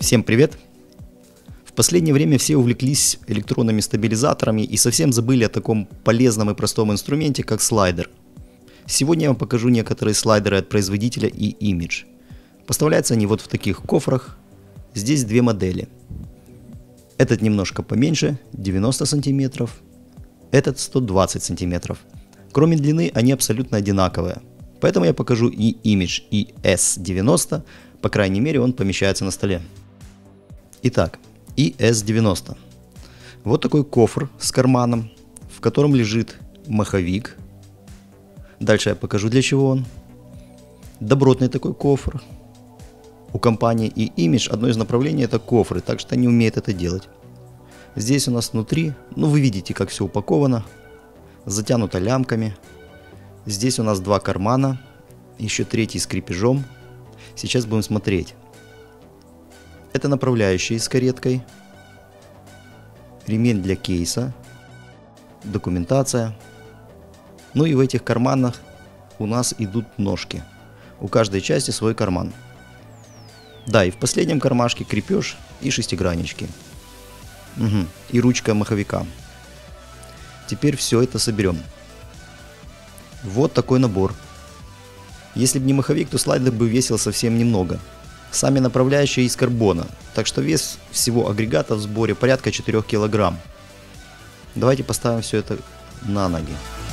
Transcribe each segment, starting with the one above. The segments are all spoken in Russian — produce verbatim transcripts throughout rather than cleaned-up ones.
Всем привет! В последнее время все увлеклись электронными стабилизаторами и совсем забыли о таком полезном и простом инструменте, как слайдер. Сегодня я вам покажу некоторые слайдеры от производителя e-image. Поставляются они вот в таких кофрах. Здесь две модели. Этот немножко поменьше, девяносто сантиметров. Этот сто двадцать сантиметров. Кроме длины, они абсолютно одинаковые. Поэтому я покажу e-image и эс девяносто. По крайней мере, он помещается на столе. Итак, и эс девяносто. Вот такой кофр с карманом, в котором лежит маховик. Дальше я покажу, для чего он. Добротный такой кофр. У компании e-image одно из направлений это кофры, так что они умеют это делать. Здесь у нас внутри, ну вы видите, как все упаковано. Затянуто лямками. Здесь у нас два кармана, еще третий с крепежом. Сейчас будем смотреть. Это направляющие с кареткой, ремень для кейса, документация. Ну и в этих карманах у нас идут ножки. У каждой части свой карман. Да, и в последнем кармашке крепеж и шестиграннички. Угу. И ручка маховика. Теперь все это соберем. Вот такой набор. Если бы не маховик, то слайдер бы весил совсем немного. Сами направляющие из карбона, так что вес всего агрегата в сборе порядка четырёх килограмм. Давайте поставим все это на ноги.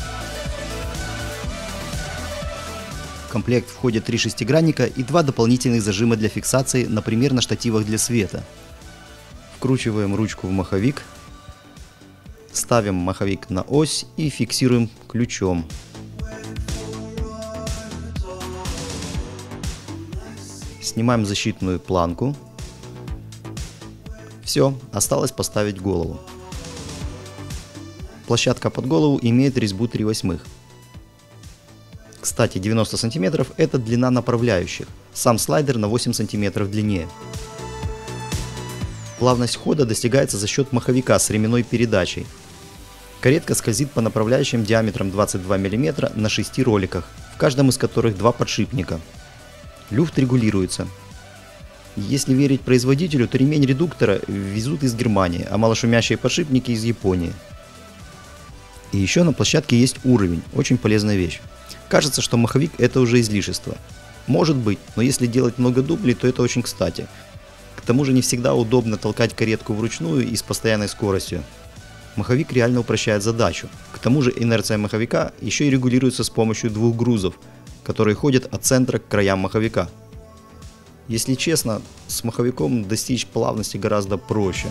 В комплект входят три шестигранника и два дополнительных зажима для фиксации, например, на штативах для света. Вкручиваем ручку в маховик, ставим маховик на ось и фиксируем ключом. Снимаем защитную планку. Все, осталось поставить голову. Площадка под голову имеет резьбу три восьмых. Кстати, девяносто сантиметров это длина направляющих. Сам слайдер на восемь сантиметров длиннее. Плавность хода достигается за счет маховика с ременной передачей. Каретка скользит по направляющим диаметром двадцать два миллиметра на шести роликах, в каждом из которых два подшипника. Люфт регулируется. Если верить производителю, то ремень редуктора везут из Германии, а малошумящие подшипники из Японии. И еще на площадке есть уровень, очень полезная вещь. Кажется, что маховик это уже излишество. Может быть, но если делать много дублей, то это очень кстати. К тому же не всегда удобно толкать каретку вручную и с постоянной скоростью. Маховик реально упрощает задачу. К тому же инерция маховика еще и регулируется с помощью двух грузов, которые ходят от центра к краям маховика. Если честно, с маховиком достичь плавности гораздо проще.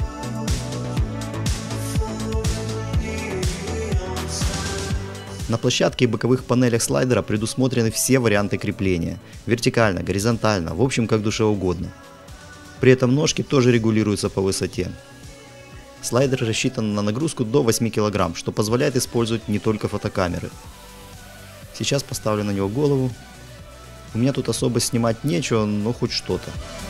На площадке и боковых панелях слайдера предусмотрены все варианты крепления. Вертикально, горизонтально, в общем как душе угодно. При этом ножки тоже регулируются по высоте. Слайдер рассчитан на нагрузку до восьми килограмм, что позволяет использовать не только фотокамеры. Сейчас поставлю на него голову. У меня тут особо снимать нечего, но хоть что-то.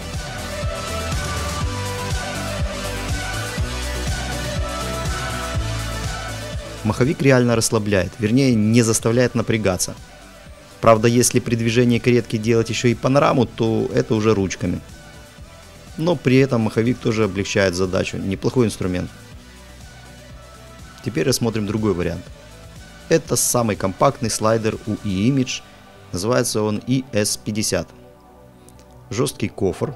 Маховик реально расслабляет, вернее не заставляет напрягаться. Правда, если при движении каретки делать еще и панораму, то это уже ручками. Но при этом маховик тоже облегчает задачу. Неплохой инструмент. Теперь рассмотрим другой вариант. Это самый компактный слайдер у e-image. Называется он и эс пятьдесят. Жесткий кофр.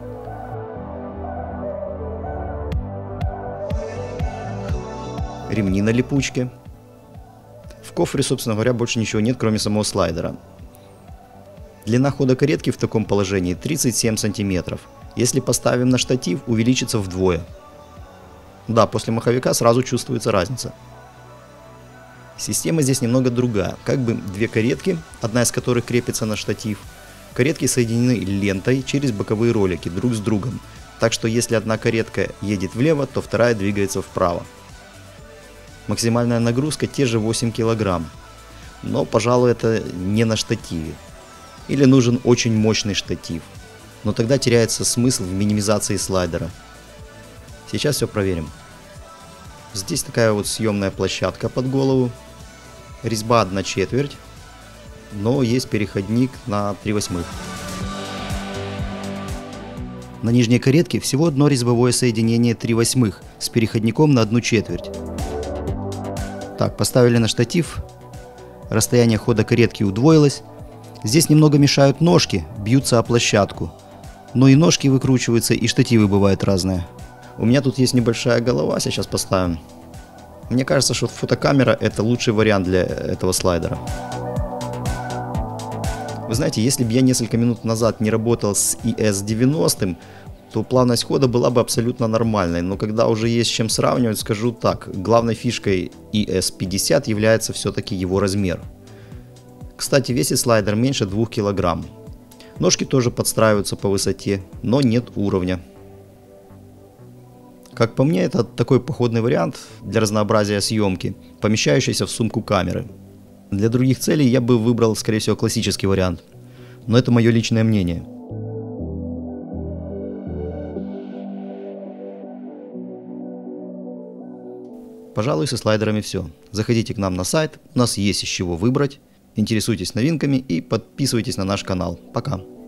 Ремни на липучке. В кофре, собственно говоря, больше ничего нет, кроме самого слайдера. Длина хода каретки в таком положении тридцать семь сантиметров. Если поставим на штатив, увеличится вдвое. Да, после маховика сразу чувствуется разница. Система здесь немного другая, как бы две каретки, одна из которых крепится на штатив. Каретки соединены лентой через боковые ролики друг с другом, так что если одна каретка едет влево, то вторая двигается вправо. Максимальная нагрузка те же восемь килограмм, но, пожалуй, это не на штативе. Или нужен очень мощный штатив, но тогда теряется смысл в минимизации слайдера. Сейчас все проверим. Здесь такая вот съемная площадка под голову. Резьба одна четверть, но есть переходник на три восьмых. На нижней каретке всего одно резьбовое соединение три восьмых с переходником на одну четверть. Так, поставили на штатив. Расстояние хода каретки удвоилось. Здесь немного мешают ножки, бьются о площадку. Но и ножки выкручиваются, и штативы бывают разные. У меня тут есть небольшая голова, сейчас поставим. Мне кажется, что фотокамера это лучший вариант для этого слайдера. Вы знаете, если бы я несколько минут назад не работал с и эс девяносто, то плавность хода была бы абсолютно нормальной. Но когда уже есть с чем сравнивать, скажу так, главной фишкой и эс пятьдесят является все-таки его размер. Кстати, весит слайдер меньше двух килограмм. Ножки тоже подстраиваются по высоте, но нет уровня. Как по мне, это такой походный вариант для разнообразия съемки, помещающийся в сумку камеры. Для других целей я бы выбрал, скорее всего, классический вариант. Но это мое личное мнение. Пожалуй, со слайдерами все. Заходите к нам на сайт, у нас есть из чего выбрать. Интересуйтесь новинками и подписывайтесь на наш канал. Пока!